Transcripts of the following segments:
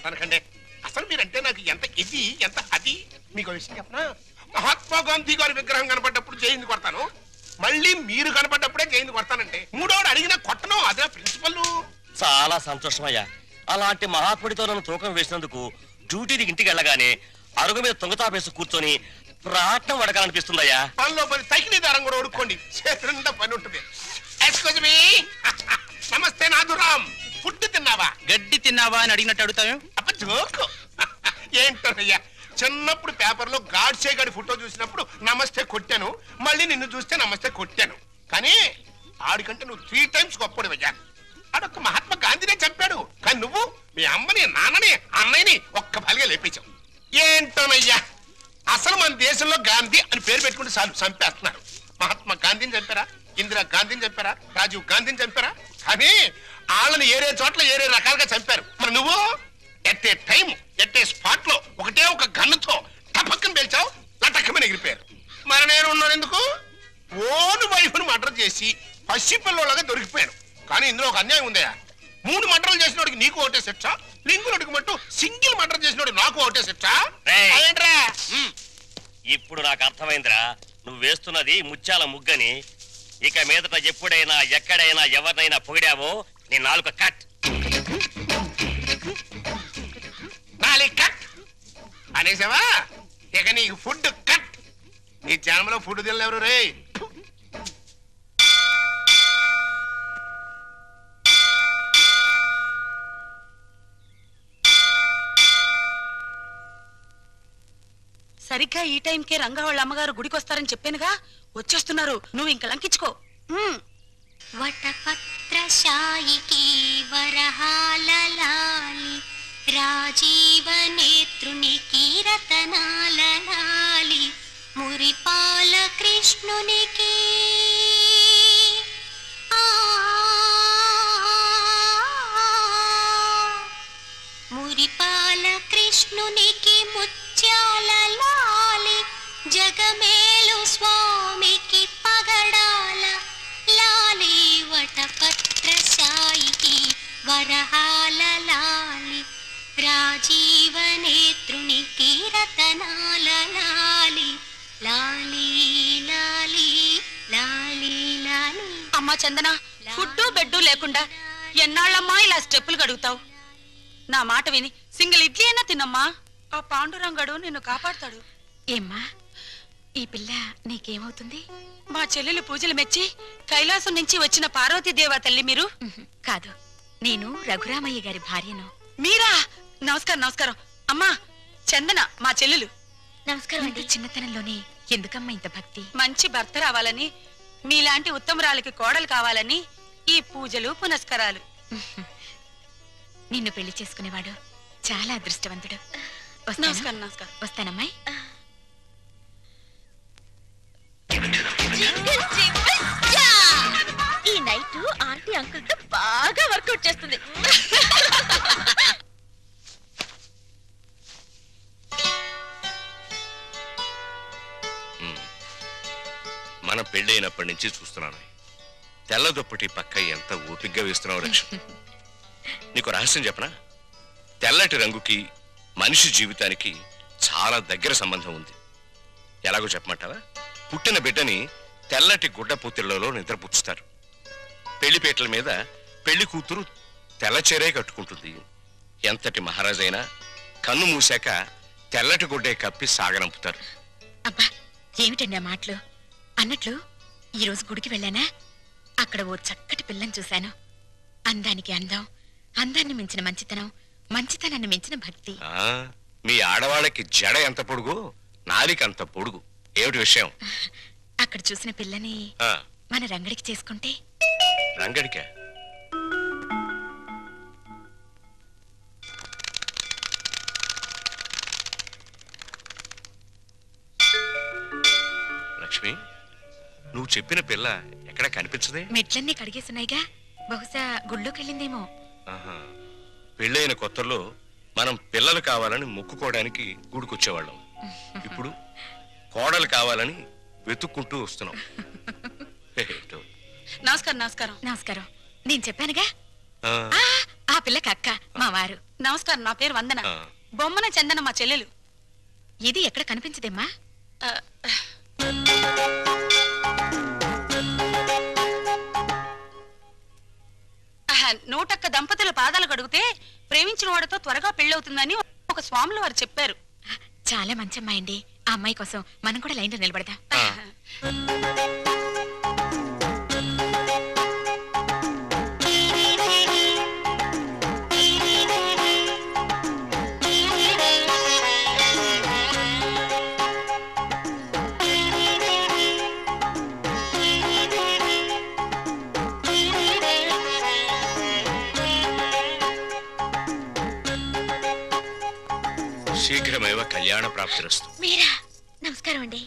కాదనకండి. అసలు మీరంటే నాకు ఎంత ఇది ఎంత అది. మీకు విషయం చెప్పనా, మహాత్మా గాంధీ గారి విగ్రహం కనపడ్డప్పుడు జైలు కొడతాను, మళ్ళీ మీరు కనపడ్డప్పుడే జైలు కొడతానంటే మూడోడు అడిగినా కొట్టను. అదే ప్రిన్సిపల్. చాలా సంతోషమయ్యా. అలాంటి మహాత్ముడితో నన్ను తూకం వేసినందుకు డ్యూటీకి ఇంటికి వెళ్ళగానే అరుగు మీద తొంగతాపేసి కూర్చొని ప్రాణం వడకాలనిపిస్తుందయ్యా. పనిలో పని తగిలి దారం కూడా ఓడుకోండి, చేతులంతా పని ఉంటుంది. Excuse me. నమస్తే నాథురామ్. ఫుడ్ తిన్నావా? గడ్డి తిన్నావా అని అడిగినట్టు అడుగుతావు. అప్ప జోకు. ఏంటోనయ్యా, చిన్నప్పుడు పేపర్లో గాడ్సే గాడి ఫోటో చూసినప్పుడు నమస్తే కొట్టాను, మళ్ళీ నిన్ను చూస్తే నమస్తే కొట్టాను. కానీ ఆడికంటే నువ్వు 3 times గొప్పడివయ్యా. ఆడొక్క మహాత్మా గాంధీనే చంపాడు, కానీ నువ్వు మీ అమ్మని నాన్నని అన్నయ్యని ఒక్క బలిగా లేపించావు. ఏంటోనయ్యా, అసలు మన దేశంలో గాంధీ అని పేరు పెట్టుకుంటే చాలు చంపేస్తున్నారు. మహాత్మా గాంధీని చంపారా, ఇందిరా గాంధీని చంపారా, రాజీవ్ గాంధీని చంపారా, కానీ వాళ్ళని ఏరే చోట్ల ఏరే రకాలుగా చంపారు. మరి నువ్వు at a time at a spot లో ఒకటే ఒక గన్నుతో టపక్కన పేల్చావు, లటక్కమని ఎగిరిపోయారు. మరి నేను ఉన్నాను ఎందుకు? ఓను వైఫ్ను మర్డర్ చేసి పసిపిల్లలాగా దొరికిపోయాను. కానీ ఇందులో ఒక అన్యాయం ఉందయ్యా. 3 మర్డర్లు చేసినోడికి నీకు ఒకటే శిక్ష, లింగులోడికి మట్టు సింగిల్ మర్డర్ చేసినోడు నాకు ఒకటే శిక్ష. అదేంట్రా? ఇప్పుడు నాకు అర్థమైందిరా, నువ్వు వేస్తున్నది ముత్యాల ముగ్గని. ఇక మీదట ఎప్పుడైనా ఎక్కడైనా ఎవరినైనా పొగిడావో నీ నాలుక కట్. కట్ అనేసావా? ఇక నీకు ఫుడ్ కట్. నీ జన్మలో ఫుడ్ తినలేవరు రే. సరిగ్గా ఈ టైంకే రంగా వాళ్ళ అమ్మగారు గుడికి వస్తారని చెప్పానుగా, వచ్చేస్తున్నారు. నువ్వు ఇంక లంకించుకో. వటపత్రశాయికి వరహాలలాలి, రాజీవ నేత్రునికి రతనాలలాలి, మురిపాల కృష్ణునికి మురిపాల కృష్ణునికి ముత్యాల లాలి, జగమేలు స్వామికి పగడాల లాలి, వటపత్రశాయికి వరహాల లాలి, రాజీవ నేత్రునికి రతనాల లాలి, లాలి లాలి లాలి లాలి. అమ్మా చందన, ఫుడ్డు బెడ్డు లేకుండా ఎన్నాళ్ళమ్మా ఇలా స్టెప్పులు గడుగుతావు? నా మాట విని సింగిల్ ఇడ్లీ అయినా తిన్నమ్మా. ఆ పాండురంగడు నిన్ను కాపాడతాడు. ఏమ్మా, ఈ పిల్ల నీకేమవుతుంది? మా చెల్లెలు పూజలు మెచ్చి కైలాసం నుంచి వచ్చిన పార్వతీదేవా తల్లి మీరు? కాదు, నేను రఘురామయ్య గారి భార్యను. మీరా? నమస్కారం నమస్కారం. అమ్మా చందన మా చెల్లెలు. నమస్కారం. చిన్నతనంలోనే ఎందుకమ్మా ఇంత భక్తి? మంచి భర్త రావాలని, మీలాంటి ఉత్తమరాలకి కోడలు కావాలని ఈ పూజలు పునస్కారాలు. నిన్ను పెళ్లి చేసుకునేవాడు చాలా అదృష్టవంతుడు. నమస్కారం నమస్కారం. వస్తానమ్మాయి. ఈ నైట్ ఆంటీ అంకుల్ తో బాగా వర్కౌట్ చేస్తుంది. మన పెళ్ళైనప్పటి నుంచి చూస్తున్నాను, తెల్ల దుప్పటి పక్క ఎంత ఓపిగ్గా వేస్తున్నావు లక్ష్మి. నీకు రహస్యం చెప్పనా? తెల్లటి రంగుకి మనిషి జీవితానికి చాలా దగ్గర సంబంధం ఉంది. ఎలాగో చెప్పమంటావా? పుట్టిన బిడ్డని తెల్లటి గుడ్డ పూతిళ్లలో నిద్రపుచ్చుతారు. పెళ్లిపేటల మీద పెళ్లి కూతురు తెల్లచీరే కట్టుకుంటుంది. ఎంతటి మహారాజైనా కన్ను మూసాక తెల్లటి గుడ్డే కప్పి సాగనంపుతారు. అబ్బా, ఏమిటండి ఆ మాటలు? అన్నట్లు ఈరోజు గుడికి వెళ్ళానా, అక్కడ ఓ చక్కటి పిల్లని చూశాను. అందానికి అందం, అందాన్ని మించిన మంచితనం, మంచితనాన్ని మించిన భక్తి. మీ ఆడవాళ్ళకి జడ ఎంత పొడుగు, నాలిక అంత పొడుగు. ఏమిటి విషయం? అక్కడ చూసిన పిల్లని మన రంగడికి చేసుకుంటే. రంగడికా? లక్ష్మి, నువ్వు చెప్పిన పిల్ల ఎక్కడ కనిపించదే? మెట్లన్నీ కడిగేస్తున్నాయిగా, బహుశా గుళ్ళోకి వెళ్ళిందేమో. పెళ్ళైన కొత్తలో మనం పిల్లలు కావాలని మొక్కుకోవడానికి గుడికొచ్చేవాళ్ళం. ఇప్పుడు కోడలు కావాలని వెతుక్కుంటూ వస్తున్నాం. నమస్కారం నమస్కారం. నమస్కారం. నేను చెప్పానుగా, ఆ పిల్లకి అక్క మా వారు. నమస్కారం, నా పేరు వందన. బొమ్మన చందన మా చెల్లెలు. ఇది ఎక్కడ కనిపించదేమ్మా? నూటొక్క దంపతుల పాదాలు కడిగితే ప్రేమించిన వాడితో త్వరగా పెళ్ళవుతుందని ఒక స్వాములు వారు చెప్పారు. చాలా మంచి అమ్మాయి అండి. ఆ అమ్మాయి కోసం మనం కూడా లైన్లో నిలబడదాం. శీఘ్రమేవ కళ్యాణ ప్రాప్తిరస్తు. మీరా? నమస్కారం అండి.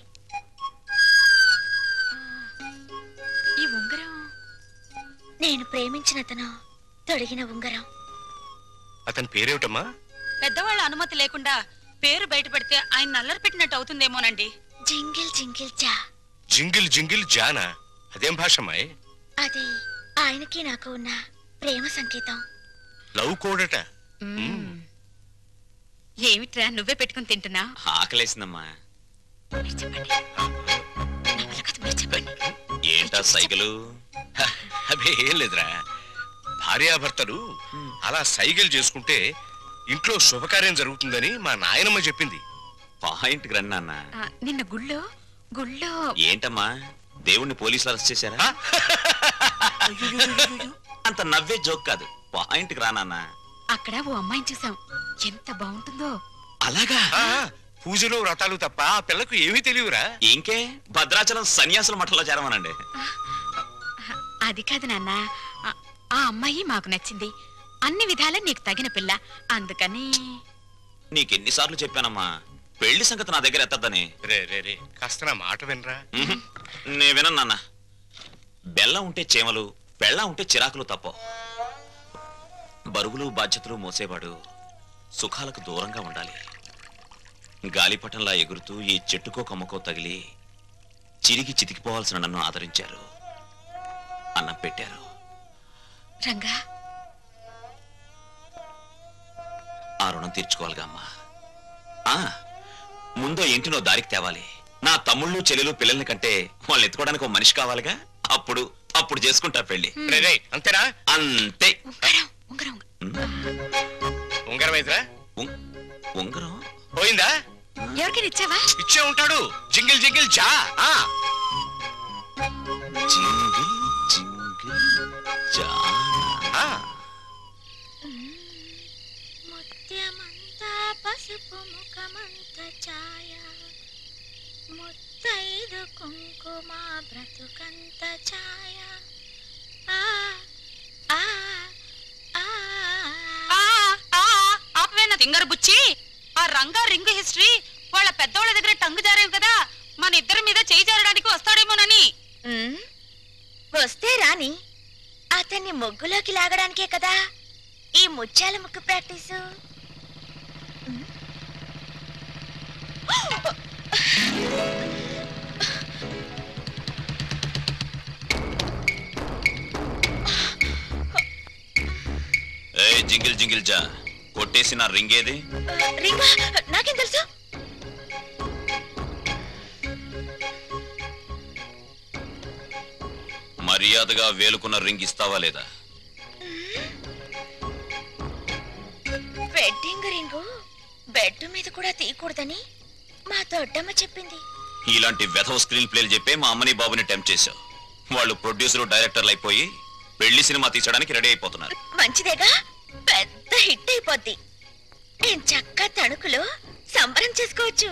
ఈ ఉంగరం నేను ప్రేమించిన అతను తొడిగిన ఉంగరం. అతని పేరేమిటమ్మా? పెద్దవాళ్ళ అనుమతి లేకుండా పేరు బయట పెడితే ఆయన నల్లరి పెట్టినట్టు అవుతుందేమోనండి. జింగిల్ జింగిల్ జా. జింగిల్ జింగిల్ జానా? అదేం భాషమ్మాయి? అది ఆయనకి నాకు ఉన్న ప్రేమ సంకేతం. లవ్ కోడట. ఏమిట్రా నువ్వే పెట్టుకుని తింటున్నా? ఆకలేసిందమ్మా. చెప్పండి. ఏంటా సైకిలు? అదే ఏం లేదురా, భార్యాభర్తలు అలా సైగలు చేసుకుంటే ఇంట్లో శుభకార్యం జరుగుతుందని మా నాయనమ్మ చెప్పింది. పాయింట్కి రండి నాన్న. నిన్న గుళ్ళో ఏంటమ్మా, దేవుణ్ణి పోలీసులు అరెస్ట్ చేశారా? అంత నవ్వే జోక్ కాదు, పాయింట్కి రా నాన్న. అక్కడ ఓ అమ్మాయిని చూసాం, ఎంత బాగుంటుందో. అలాగా? పూజలు వ్రతాలు తప్ప ఆ పిల్లకు ఏమీ తెలియరా? ఇంకే భద్రాచలం సన్యాసుల మఠంలో చేరమనండి. అది కాదు నాన్న, ఆ అమ్మాయి మాకు నచ్చింది. అన్ని విధాలా నీకు తగిన పిల్ల, అందుకని. నీకెన్నిసార్లు చెప్పానమ్మా పెళ్లి సంగతి నా దగ్గర ఎత్తద్దని. రే కాస్త నా మాట వినరా. నే వినను నాన్న. బెల్లం ఉంటే చేమలు, బెల్లం ఉంటే చిరాకులు తప్ప. బరువులు బాధ్యతలు మోసేవాడు సుఖాలకు దూరంగా ఉండాలి. గాలిపటంలా ఎగురుతూ ఈ చెట్టుకో కమ్మకో తగిలి చిరిగి చితికిపోవాల్సిన నన్ను ఆదరించారు, అన్నం పెట్టారు. రంగా, ఆ రుణం తీర్చుకోవాలిగా అమ్మా. ముందో ఇంటినో దారికి తేవాలి. నా తమ్ముళ్ళు చెల్లెలు పిల్లల్ని కంటే వాళ్ళని ఎత్తుకోవడానికి ఒక మనిషి కావాలిగా. అప్పుడు చేసుకుంటా పెళ్లి. అంతేనా? అంతే. ఉంగరం అయితేరా? ఉంగరం పోయిందా? ఎవరికైనా ఇచ్చావా? ఇచ్చే ఉంటాడు. జింగిల్ జింగిల్ జా. జింగిల్ జింగిల్ జా. ముత్యమంతా పసుపు ముఖమంత ఛాయ, ముత్తైదు కుంకుమ బ్రతుకంత ఛాయ. ఆపవేనా తింగర బుచ్చి? ఆ రంగా రింగు హిస్టరీ వాళ్ళ పెద్దవాళ్ళ దగ్గర టంగు జారేవు కదా, మన ఇద్దరి మీద చేయి జారడానికి వస్తాడేమోనని. వస్తే రాని, అతన్ని ముగ్గులోకి లాగడానికే కదా ఈ ముత్యాల ముగ్గు ప్రాక్టీసు. జింగిల్ జింగిల్ జా కొట్టేసి నా రింగ్ ఏది? రింగా? నాకేం తెలుసు? మర్యాదగా వేలుకున్న రింగ్ ఇస్తావా లేదా? వెడ్డింగ్ రింగు బెడ్ మీద కూడా తీయకూడదని మా దొడ్డమ్మ చెప్పింది. ఇలాంటి వెధవ స్క్రీన్ ప్లేలు చెప్పే మా అమ్మని బాబుని టెంప్ట్ చేశావు. వాళ్ళు ప్రొడ్యూసర్ డైరెక్టర్లు అయిపోయి పెళ్లి సినిమా తీసడానికి రెడీ అయిపోతున్నారు. మంచిదేగా, పెద్ద హిట్ అయిపోద్ది. నేను చక్క తణుకులో సంబరం చేసుకోవచ్చు.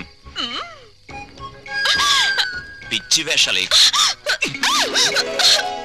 పిచ్చి వేషాలు